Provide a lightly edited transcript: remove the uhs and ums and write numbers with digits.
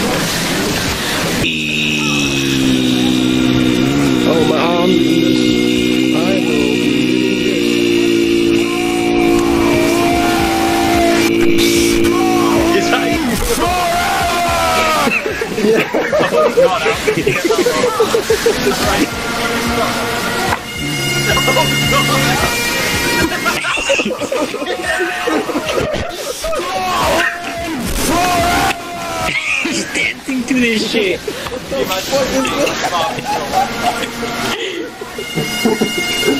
Oh, my arm doing this. I will be doing this. Is that you? Yeah. Oh god, I'm gonna get right. He's dancing to this shit. What the fuck is this?